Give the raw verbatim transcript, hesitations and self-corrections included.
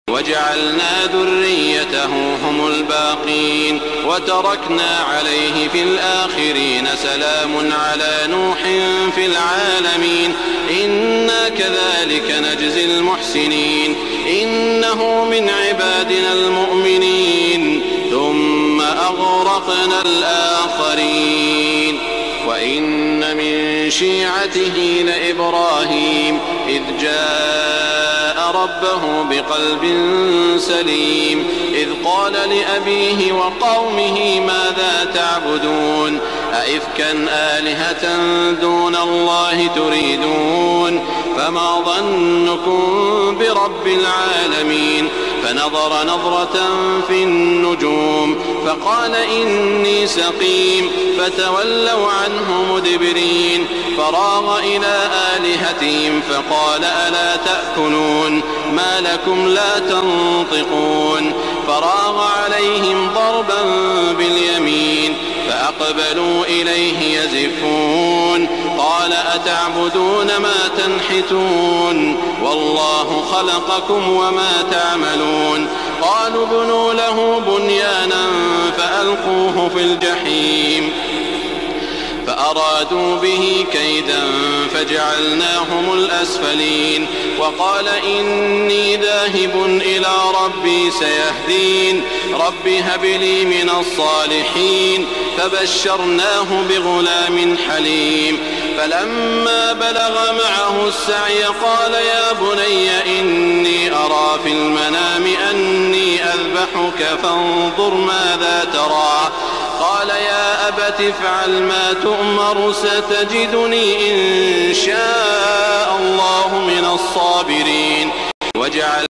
وجعلنا ذريته هم الباقين وتركنا عليه في الآخرين سلام على نوح في العالمين إنا كذلك نجزي المحسنين إنه من عبادنا المؤمنين ثم أغرقنا الآخرين وإن من شيعته لإبراهيم إذ جاء ربه بقلب سليم إذ قال لأبيه وقومه ماذا تعبدون أئفكا آلهة دون الله تريدون فما ظنكم برب العالمين فنظر نظرة في النجوم فقال إني سقيم فتولوا عنه مدبرين فراغ إلى آلهتهم فقال ألا تأكلون ما لكم لا تنطقون فراغ عليهم ضربا باليمين فأقبلوا إليه يزفون قال أتعبدون ما تنحتون والله خلقكم وما تعملون قالوا ابنوا له بنيانا فألقوه في الجحيم فأرادوا به كيدا فجعلناهم الأسفلين وقال إني ذاهب إلى ربي سيهدين رب هب لي من الصالحين فبشرناه بغلام حليم فلما بلغ معه السعي قال يا بني إني أرى في المنام أني أذبحك فانظر ماذا ترى قال يا أبت افعل ما تؤمر ستجدني إن شاء الله من الصابرين وجعل